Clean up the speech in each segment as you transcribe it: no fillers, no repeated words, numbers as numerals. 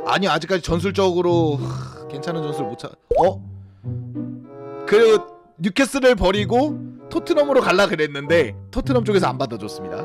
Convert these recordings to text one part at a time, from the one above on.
아니 아직까지 전술적으로 괜찮은 전술 못 찾. 그 뉴캐슬을 버리고 토트넘으로 갈라 그랬는데 토트넘 쪽에서 안 받아줬습니다.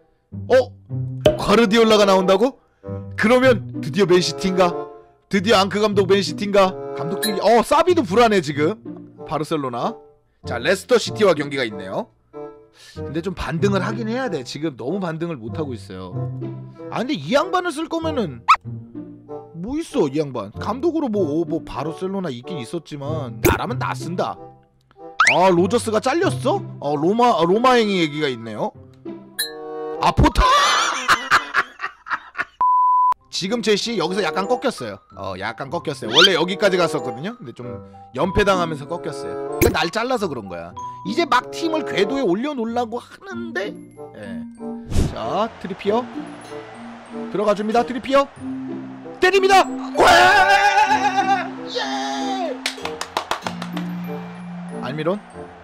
과르디올라가 나온다고? 그러면 드디어 맨시티인가? 드디어 앙크 감독 맨시티인가? 감독직이 사비도 불안해 지금. 바르셀로나. 자, 레스터 시티와 경기가 있네요. 근데 좀 반등을 하긴 해야 돼. 지금 너무 반등을 못 하고 있어요. 아 근데 이 양반을 쓸 거면은 뭐 있어 이 양반. 감독으로 뭐 바르셀로나 있긴 있었지만 나라면 나 쓴다. 아 로저스가 잘렸어? 로마행위 얘기가 있네요. 아 포터. 지금 첼시 여기서 약간 꺾였어요. 약간 꺾였어요. 원래 여기까지 갔었거든요. 근데 좀 연패당하면서 꺾였어요. 날 잘라서 그런 거야. 이제 막 팀을 궤도에 올려놓으려고 하는데 자 트리피어 들어가줍니다. 트리피어 때립니다. 예! 알미론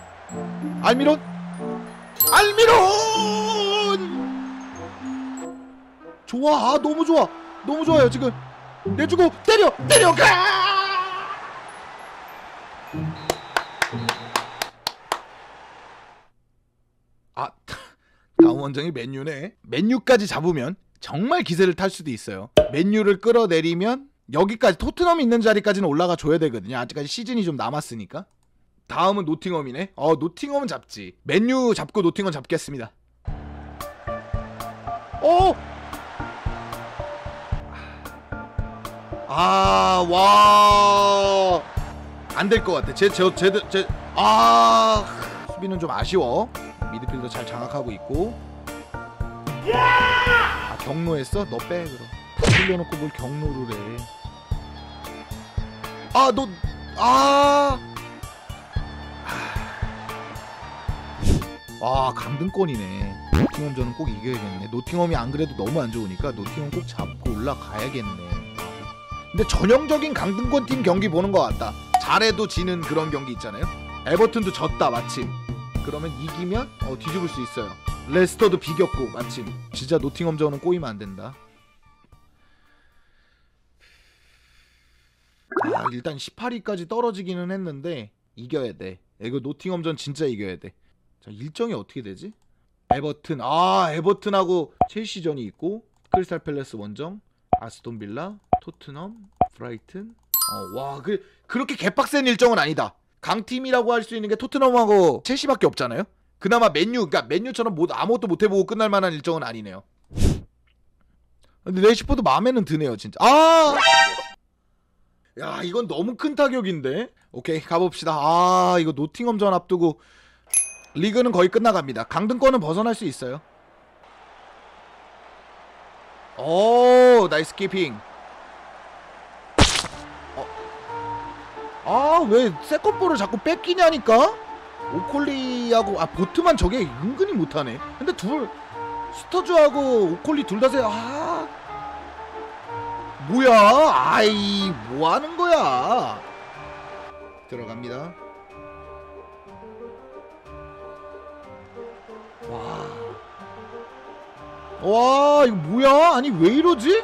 좋아. 너무 좋아. 너무 좋아요. 지금 내주고 때려 다음 원정이 맨유네. 맨유까지 잡으면 정말 기세를 탈 수도 있어요. 맨유를 끌어내리면 여기까지 토트넘이 있는 자리까지는 올라가 줘야 되거든요. 아직까지 시즌이 좀 남았으니까. 다음은 노팅엄이네. 노팅엄은 잡지. 맨유 잡고 노팅엄 잡겠습니다. 와. 안 될 것 같아. 수비는 좀 아쉬워. 미드필더 잘 장악하고 있고. 경로했어? 너 빼 그럼. 돌려놓고 뭘 경로를 해. 강등권이네. 노팅엄전은 꼭 이겨야겠네. 노팅엄이 안 그래도 너무 안 좋으니까 노팅엄 꼭 잡고 올라가야겠네. 근데 전형적인 강등권 팀 경기 보는 것 같다. 잘해도 지는 그런 경기 있잖아요. 에버튼도 졌다 마침. 그러면 이기면 뒤집을 수 있어요. 레스터도 비겼고 마침. 진짜 노팅엄전은 꼬이면 안 된다. 일단 18위까지 떨어지기는 했는데 이겨야 돼. 이거 노팅엄전 진짜 이겨야 돼. 자, 일정이 어떻게 되지? 에버튼. 에버튼하고 첼시전이 있고 크리스탈 팰레스 원정, 아스톤 빌라, 토트넘, 브라이튼. 그렇게 개빡센 일정은 아니다. 강팀이라고 할 수 있는 게 토트넘하고 첼시밖에 없잖아요. 그나마 그러니까 맨유처럼 아무것도 못 해보고 끝날 만한 일정은 아니네요. 근데 레시포드 마음에는 드네요 진짜. 야 이건 너무 큰 타격인데. 오케이 가봅시다. 이거 노팅엄전 앞두고 리그는 거의 끝나갑니다. 강등권은 벗어날 수 있어요. 나이스 키핑. 왜 세컨볼을 자꾸 뺏기냐니까? 오콜리하고 보트만 저게 은근히 못하네. 근데 스터즈하고 오콜리 둘 다 뭐야? 뭐하는 거야? 들어갑니다. 와 이거 뭐야? 아니 왜 이러지?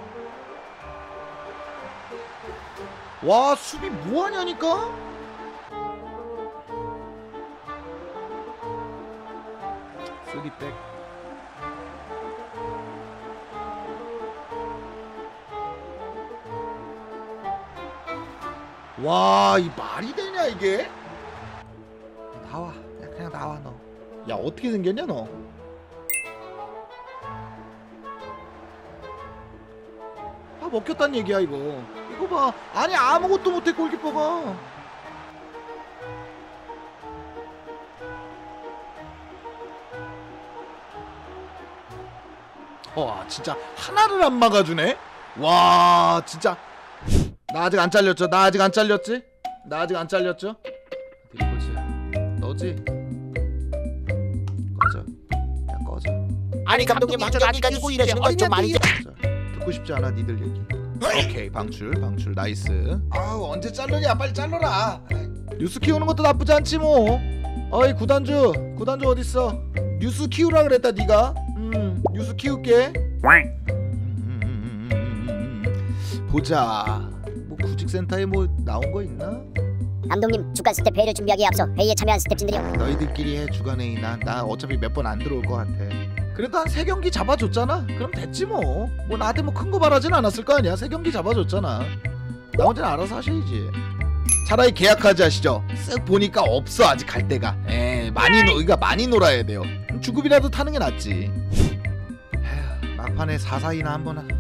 와 수비 뭐하냐니까? 쓰리백. 와 이 말이 되냐 이게? 나와. 그냥 나와 너. 야 어떻게 생겼냐 너? 먹혔단 얘기야 이거. 이거 봐. 아니 아무것도 못해 골키퍼가. 진짜 하나를 안 막아주네. 와 진짜. 나 아직 안 잘렸죠? 나 아직 안 잘렸지? 드리블즈 너지? 꺼져. 야 꺼져. 아니 감독님 방출 아직까지 이러시는 건 좀 많이 듣고 싶지 않아 니들 얘기. 오케이 방출 나이스. 언제 자르냐 빨리 잘라라. 뉴스 키우는 것도 나쁘지 않지 뭐. 어이 구단주 어딨어? 뉴스 키우라 그랬다 니가. 뉴스 키울게. 보자. 뭐 구직센터에 뭐 나온 거 있나? 감독님, 주간 스텝 회의를 준비하기에 앞서 회의에 참여한 스텝진들이요. 너희들끼리 해 주간 회의. 나 어차피 몇 번 안 들어올 것 같아. 그래도 한 3경기 잡아줬잖아. 그럼 됐지 뭐. 뭐 나한테 뭐 큰 거 바라진 않았을 거 아니야. 3경기 잡아줬잖아. 나머지는 알아서 하셔야지. 차라리 계약하지 하시죠. 쓱 보니까 없어 아직 갈 데가. 그러니까 많이 놀아야 돼요. 주급이라도 타는 게 낫지. 에휴, 막판에 4-4-2나 한번 하.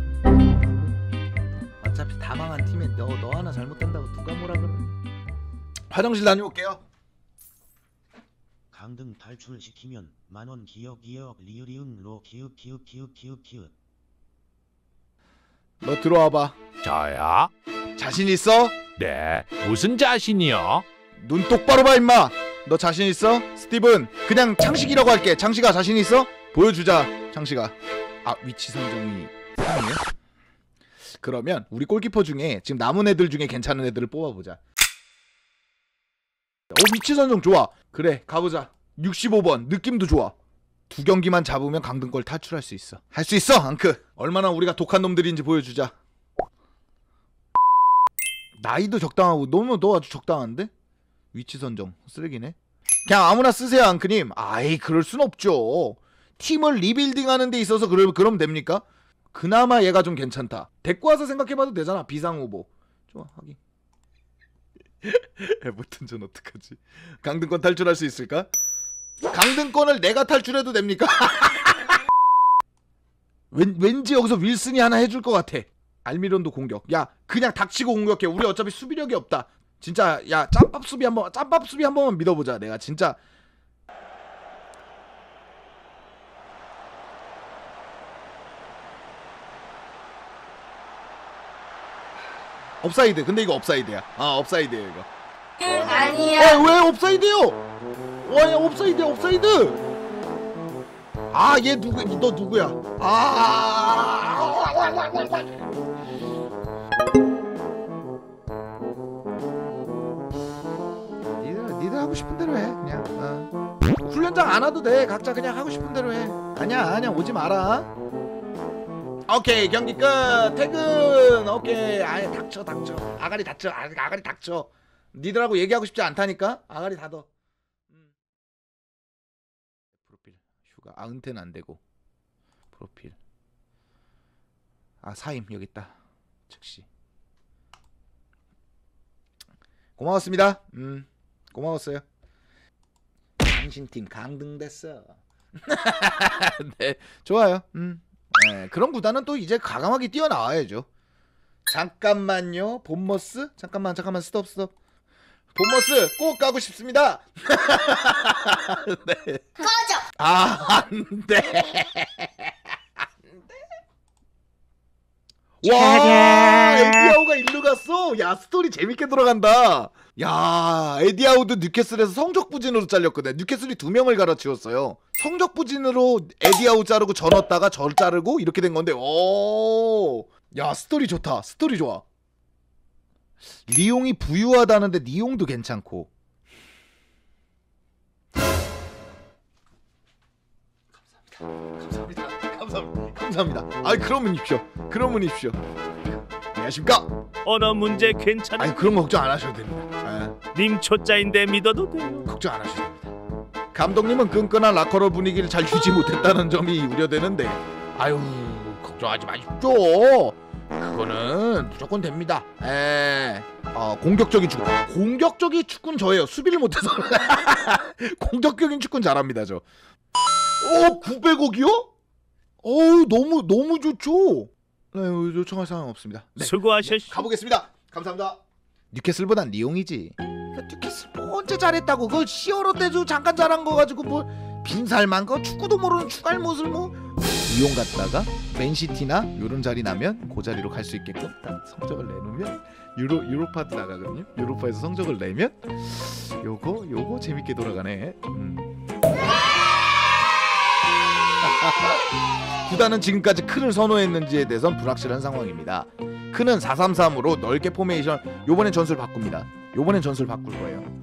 어차피 다 망한 팀에 너 하나 잘못된다고 누가 뭐라 그래. 화장실 다녀올게요. 강등 탈출시키면 만원 기억 리으리응 로 기읍 너 들어와봐. 저요? 자신 있어? 네. 무슨 자신이요? 눈 똑바로 봐 임마. 너 자신 있어? 스티븐 그냥 창식이라고 할게. 창식아 자신 있어? 보여주자 창식아. 아 위치 선정이 3이에요? 그러면 우리 골키퍼 중에 지금 남은 애들 중에 괜찮은 애들을 뽑아보자. 위치 선정 좋아. 그래 가보자. 65번 느낌도 좋아. 2경기만 잡으면 강등권 탈출할 수 있어. 할 수 있어 앙크. 얼마나 우리가 독한 놈들인지 보여주자. 나이도 적당하고 너 아주 적당한데? 위치 선정 쓰레기네. 그냥 아무나 쓰세요 앙크님. 아이 그럴 순 없죠. 팀을 리빌딩하는 데 있어서 그럼 됩니까? 그나마 얘가 좀 괜찮다. 데리고 와서 생각해봐도 되잖아. 비상후보. 좋아 하긴. 에버튼 전 어떡하지? 강등권 탈출할 수 있을까? 강등권을 내가 탈출해도 됩니까? 왠지 여기서 윌슨이 하나 해줄 것 같아. 알미론도 공격. 야 그냥 닥치고 공격해. 우리 어차피 수비력이 없다. 진짜 야 짬밥 수비 한 번만 믿어보자. 내가 진짜 옵사이드. 근데 이거 옵사이드야. 업사이드야 이거. 아니야. 왜 옵사이드요? 와, 야 옵사이드야 옵사이드. 아, 얘 너 누구야? 니들 하고 싶은 대로 해 그냥. 훈련장 안 와도 돼. 각자 그냥 하고 싶은 대로 해. 아니야 오지 마라. 오케이 경기 끝. 퇴근. 오케이. 아예 닥쳐. 아가리 닥쳐. 니들하고 얘기하고 싶지 않다니까. 아가리 닫어. 프로필 휴가. 은퇴는 안 되고. 프로필. 사임 여기 있다. 즉시. 고마웠습니다. 고마웠어요. 당신팀 강등됐어. 네 좋아요. 네, 그런 구단은 또 이제 과감하게 뛰어나와야죠. 잠깐만요. 본머스? 잠깐만 스톱. 본머스 꼭 가고 싶습니다. 네. 꺼져. 안돼. 와 에디아우가 일로 갔어. 야 스토리 재밌게 돌아간다. 야 에디아우도 뉴캐슬에서 성적 부진으로 잘렸거든. 뉴캐슬이 2명을 갈아치웠어요. 성적 부진으로 에디아우 자르고 저 넣었다가 저 자르고 이렇게 된 건데. 야 스토리 좋다. 스토리 좋아. 리용이 부유하다는데 리용도 괜찮고. 감사합니다. 그러면 입쇼. 안녕하십니까? 언어 문제 괜찮아? 아니 그런 거 걱정 안 하셔도 됩니다. 님 초짜인데 믿어도 돼요. 걱정 안 하셔도 됩니다. 감독님은 끈끈한 라커로 분위기를 잘 유지 못했다는 점이 우려되는데 아유 걱정하지 마십시오. 그거는 무조건 됩니다. 공격적인 축구는 저예요. 수비를 못해서. 공격적인 축구는 잘합니다 저. 900억이요? 너무 좋죠. 네, 요청할 사항 없습니다. 네. 수고하셨습니다. 가보겠습니다. 감사합니다. 뉴캐슬보단 리용이지. 뉴캐슬 뭐 언제 잘했다고. 그거 시어로 때도 잠깐 잘한 거 가지고 뭐 빈살만 거 축구도 모르는 축알못을 뭐. 리용 갔다가 맨시티나 요런 자리 나면 그 자리로 갈 수 있게끔 딱 성적을 내놓으면 유로파도 나가거든요. 유로파에서 성적을 내면 요거 재밌게 돌아가네. 구단은 지금까지 큰을 선호했는지에 대해선 불확실한 상황입니다. 큰은 4-3-3으로 넓게 포메이션. 요번엔 전술 바꿉니다. 요번엔 전술 바꿀 거예요.